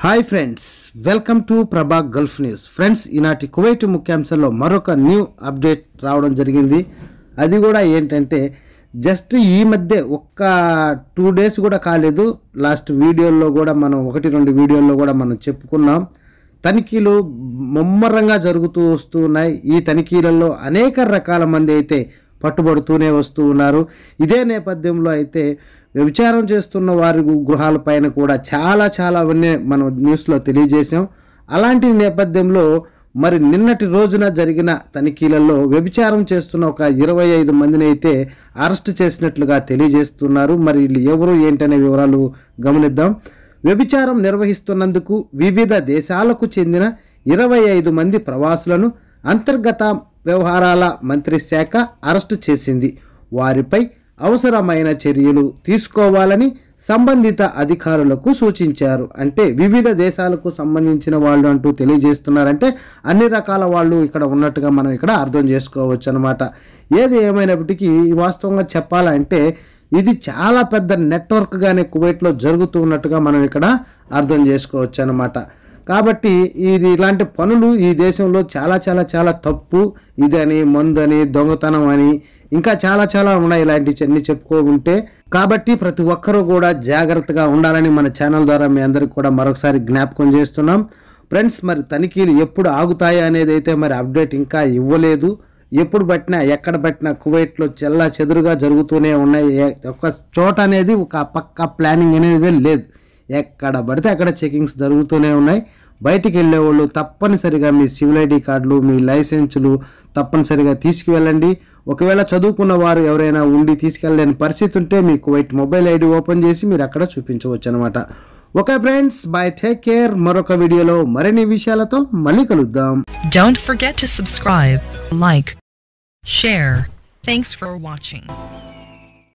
Hi friends, welcome to Prabha Gulf News. Friends, ఈనాటి Kuwait ముఖ్యాంశాల్లో మరొక న్యూ అప్డేట్ రావడం జరిగింది. అది కూడా ఏంటంటే జస్ట్ ఈ మధ్య ఒక్క 2 days కూడా కాలేదు. లాస్ట్ వీడియోల్లో కూడా మనం 1-2 వీడియోల్లో కూడా మనం చెప్పుకున్నాం. తనిఖీలు ముమ్మరంగా జరుగుతూ వస్తున్నాయి. ఈ తనిఖీలలో అనేక రకాల మంది అయితే పట్టుబడుతూనే వస్తూ ఉన్నారు. ఇదే నేపథ్యంలో అయితే వ్యభిచారం చేస్తున్న వారి గృహాలపైన కూడా చాలావన్నీ మనం న్యూస్లో తెలియజేసాం. అలాంటి నేపథ్యంలో మరి నిన్నటి రోజున జరిగిన తనిఖీలలో వ్యభిచారం చేస్తున్న ఒక 25 మందిని అయితే అరెస్ట్ చేసినట్లుగా తెలియజేస్తున్నారు. మరి వీళ్ళు ఎవరు ఏంటనే వివరాలు గమనిద్దాం. వ్యభిచారం నిర్వహిస్తున్నందుకు వివిధ దేశాలకు చెందిన 25 మంది ప్రవాసులను అంతర్గత వ్యవహారాల మంత్రి శాఖ అరెస్టు చేసింది. వారిపై అవసరమైన చర్యలు తీసుకోవాలని సంబంధిత అధికారులకు సూచించారు. అంటే వివిధ దేశాలకు సంబంధించిన వాళ్ళు అంటూ తెలియజేస్తున్నారంటే అన్ని రకాల వాళ్ళు ఇక్కడ ఉన్నట్టుగా మనం ఇక్కడ అర్థం చేసుకోవచ్చు అన్నమాట. ఏది ఏమైనప్పటికీ వాస్తవంగా చెప్పాలంటే ఇది చాలా పెద్ద నెట్వర్క్గానే కువైట్లో జరుగుతూ ఉన్నట్టుగా మనం ఇక్కడ అర్థం చేసుకోవచ్చు అన్నమాట. కాబట్టి ఇది ఇలాంటి పనులు ఈ దేశంలో చాలా తప్పు. ఇదని, మందని, దొంగతనం అని ఇంకా చాలా ఉన్నాయి ఇలాంటివన్నీ చెప్పుకోకుంటే. కాబట్టి ప్రతి ఒక్కరూ కూడా జాగ్రత్తగా ఉండాలని మన ఛానల్ ద్వారా మీ అందరికి కూడా మరొకసారి జ్ఞాపకం చేస్తున్నాం. ఫ్రెండ్స్, మరి తనిఖీలు ఎప్పుడు ఆగుతాయి అనేది అయితే మరి అప్డేట్ ఇంకా ఇవ్వలేదు. ఎప్పుడు పట్టినా ఎక్కడ పట్టినా కువైట్లో చెదురుగా జరుగుతూనే ఉన్నాయి. ఒక చోట అనేది ఒక పక్కా ప్లానింగ్ అనేది లేదు. ఎక్కడ పడితే అక్కడ చెకింగ్స్ జరుగుతూనే ఉన్నాయి. బయటికి వెళ్ళే వాళ్ళు తప్పనిసరిగా మీ సివిల్ ఐడి కార్డులు, మీ లైసెన్సులు తప్పనిసరిగా తీసుకువెళ్ళండి. ఒకవేళ చదువుకున్న వారు ఎవరైనా ఉండి తీసుకెళ్ళలేని పరిస్థితి ఉంటే మీ కువైట్ మొబైల్ ఐడి ఓపెన్ చేసి మీరు అక్కడ చూపించవచ్చు అనమాట. Okay friends, bye, take care. మరొక వీడియోలో మరిన్ని విషయాలతో మళ్ళీ కలుద్దాం. Don't forget to subscribe, like, share. Thanks for watching.